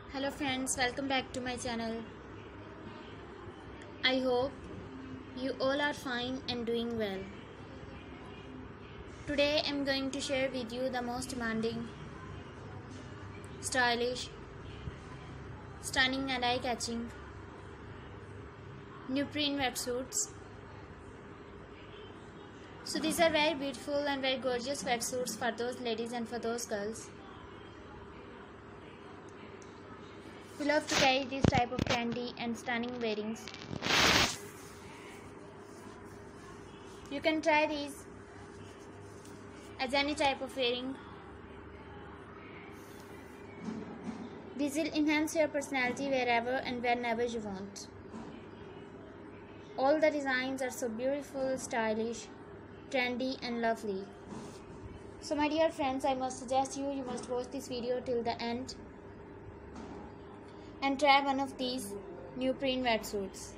Hello friends, welcome back to my channel. I hope you all are fine and doing well. Today I am going to share with you the most demanding, stylish, stunning and eye-catching neoprene wetsuits. So these are very beautiful and very gorgeous wetsuits for those ladies and for those girls who love to carry this type of trendy and stunning wearings. You can try these as any type of wearing. These will enhance your personality wherever and whenever you want. All the designs are so beautiful, stylish, trendy and lovely. So my dear friends, I must suggest you must watch this video till the end and try one of these neoprene wetsuits.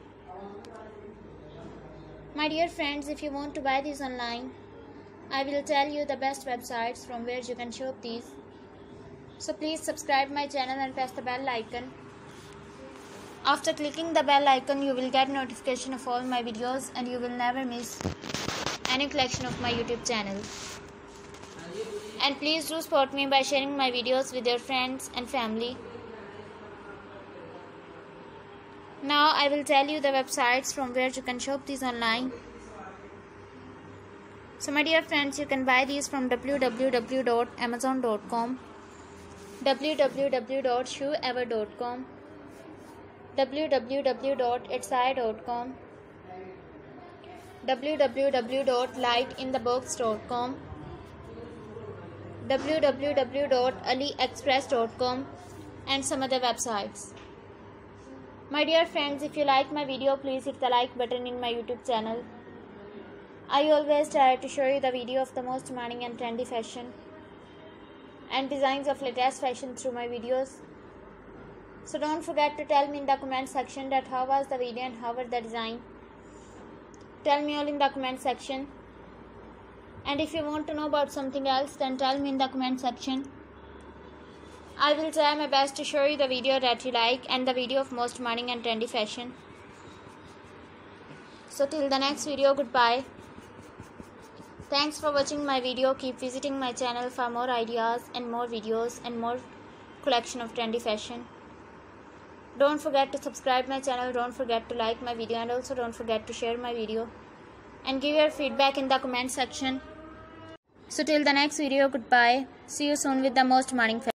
My dear friends, if you want to buy these online, I will tell you the best websites from where you can shop these. So please subscribe my channel and press the bell icon. After clicking the bell icon, you will get notification of all my videos and you will never miss any collection of my YouTube channel. And please do support me by sharing my videos with your friends and family. Now I will tell you the websites from where you can shop these online. So my dear friends, you can buy these from www.amazon.com, www.shoeever.com, www.etsy.com, www.lightinthebox.com, www.aliexpress.com and some other websites. My dear friends, if you like my video, please hit the like button in my YouTube channel. I always try to show you the video of the most demanding and trendy fashion and designs of latest fashion through my videos. So don't forget to tell me in the comment section that how was the video and how was the design. Tell me all in the comment section. And if you want to know about something else, then tell me in the comment section. I will try my best to show you the video that you like and the video of most demanding and trendy fashion. So till the next video, goodbye. Thanks for watching my video. Keep visiting my channel for more ideas and more videos and more collection of trendy fashion. Don't forget to subscribe my channel, don't forget to like my video, and also don't forget to share my video and give your feedback in the comment section. So till the next video, goodbye. See you soon with the most demanding fashion.